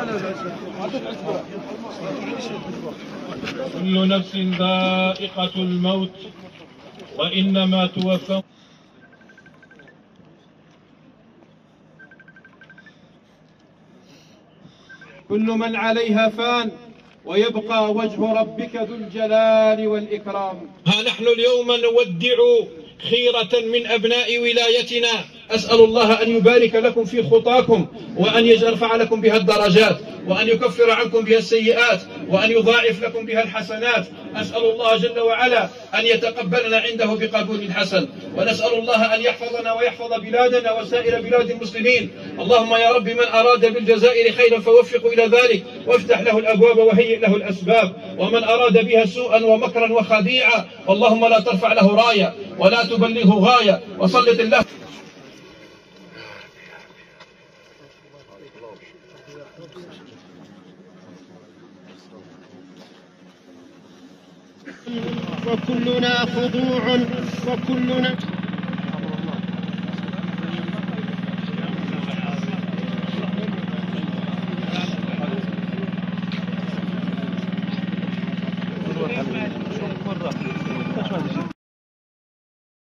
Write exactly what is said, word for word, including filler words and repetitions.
كل نفس ذائقة الموت وإنما توفى. كل من عليها فان ويبقى وجه ربك ذو الجلال والإكرام. ها نحن اليوم نودع خيرة من أبناء ولايتنا، أسأل الله أن يبارك لكم في خطاكم، وأن يرفع لكم بها الدرجات، وأن يكفر عنكم بها السيئات، وأن يضاعف لكم بها الحسنات. أسأل الله جل وعلا أن يتقبلنا عنده بقبول حسن، ونسأل الله أن يحفظنا ويحفظ بلادنا وسائر بلاد المسلمين. اللهم يا رب من أراد بالجزائر خيرا فوفقه إلى ذلك، وافتح له الأبواب وهيئ له الأسباب، ومن أراد بها سوءا ومكرا وخديعا اللهم لا ترفع له راية ولا تبلغه غاية، وسلط الله. وكلنا خضوع وكلنا